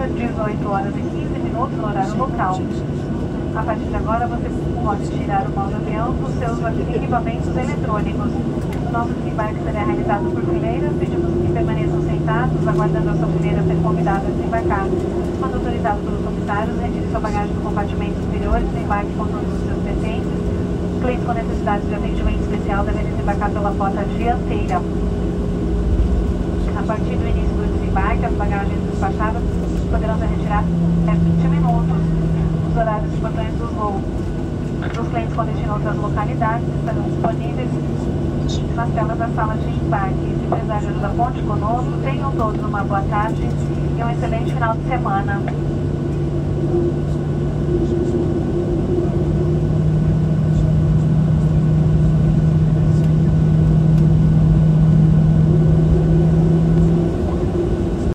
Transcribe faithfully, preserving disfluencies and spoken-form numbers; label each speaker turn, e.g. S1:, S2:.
S1: França, dezoito horas e quinze minutos no horário local. A partir de agora, você pode tirar o modo avião dos seus equipamentos eletrônicos. O nosso desembarque será realizado por fileiras, pedimos que permaneçam sentados, aguardando a sua fileira ser convidada a desembarcar. Quando autorizado pelos comissários, retire sua bagagem do compartimento superior e desembarque com todos os seus pertences. Clientes com necessidade de atendimento especial devem desembarcar pela porta dianteira. A partir do início do desembarque, as bagagens despachadas poderão ser retiradas até vinte minutos. Os horários de portões do voo dos clientes com destino a outras localidades estarão disponíveis nas telas da sala de embarque. Se precisar de ajuda, conte conosco. Tenham todos uma boa tarde e um excelente final de semana.